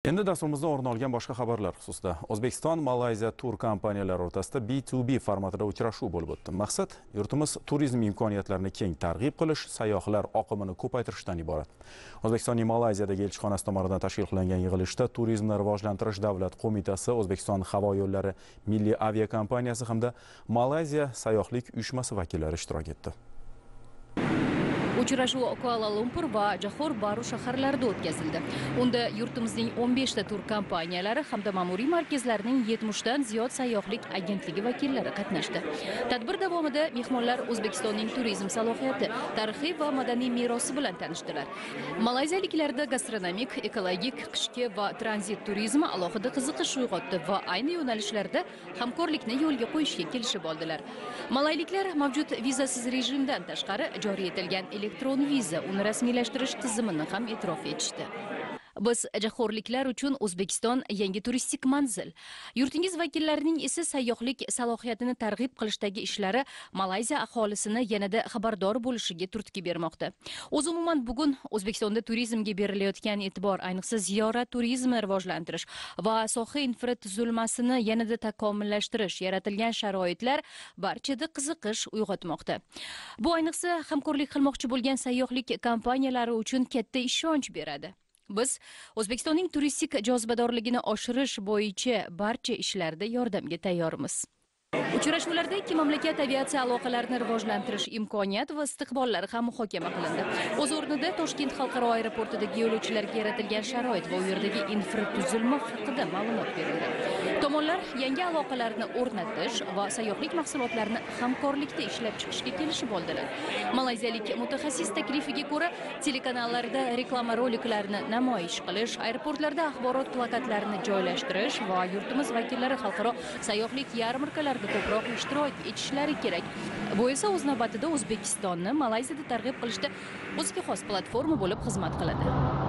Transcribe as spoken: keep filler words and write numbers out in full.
Endi dasturimizda o'rin olgan boshqa xabarlar xususida O'zbekiston Malayziya tur kompaniyalari o'rtasida B to B formatida uchrashuv bo'lib o'tdi. Maqsad yurtimiz turizm imkoniyatlarini keng targ'ib qilish, sayyohlar oqimini ko'paytirishdan iborat. O'zbekistonning Malayziyadagi elchixonasi tomonidan tashkil qilingan yig'ilishda Turizmni rivojlantirish davlat qo'mitasi, O'zbekiston havo yo'llari milliy aviakompaniyasi hamda Malayziya sayyohlik uyushmasi vakillari ishtirok etdi. Uchrashuv Kuala Lumpur va Johor Bahru shaharlarida o'tkazildi. Unda yurtimizning o'n besh ta tur kompaniyalari hamda ma'muriy markazlarining yetmish dan ziyod sayyohlik agentligi vakillari qatnashdi. Tadbir davomida mehmonlar O'zbekistonning turizm salohiyati, tarixiy va madaniy merosi bilan tanishdilar. Malayziyaliklarda gastronomik, ekologik, qishki va tranzit turizmi alohida qiziqish uyg'otdi va ayni yo'nalishlarda hamkorlikni yo'lga qo'yishga kelishib oldilar. Malayliklar mavjud vizasiz rejimdan tashqari joriy etilgan elektron viza uni rasmiylashtirish tizimini ham e'tirof etishdi. Biz jahorliklar uchun O'zbekiston yangi turistik manzil. Yurtingiz vakillarining esa sayyohlik salohiyatini targ'ib qilishdagi ishlari Malayziya aholisini yanada xabardor bo'lishiga turtki bermoqda. O'z umuman bugun O'zbekistonda turizmga berilayotgan e'tibor, ayniqsa ziyorat turizmini rivojlantirish va soha infratuzilmasini yanada takomillashtirish, yaratilgan sharoitlar barchada qiziqish uyg'otmoqda. Bu ayniqsa hamkorlik qilmoqchi bo'lgan sayyohlik kompaniyalari uchun katta ishonch beradi. Biz O'zbekistonning turistik jozibadorligini oshirish bo'yicha barcha ishlarda yordamga tayyormiz. Uchrashuvlarda ikki mamlakat aviatsiya aloqalarini rivojlantirish imkoniyat va istiqbollari ham muhokama qilindi. O'z o'rnida Toshkent xalqaro aeroportidagi yo'lovchilarga yaratilgan sharoit va u yerdagi infratuzilma haqida ma'lumot berildi. Tomonlar yangi aloqalarni o'rnatish va sayyohlik mahsulotlarini hamkorlikda ishlab chiqishga kelishib oldilar. Malayziyalik mutaxassis taklifiga ko'ra, telekanallarda reklama roliklarini namoyish qilish, aeroportlarda axborot plakatlarini joylashtirish va yurtimiz vakillari xalqaro sayyohlik yarmarkalarida ko'proq ishtirok etishlari kerak. Bu esa o'z navbatida O'zbekistonni Malayziyada targ'ib qilishda o'ziga xos platforma bo'lib xizmat qiladi.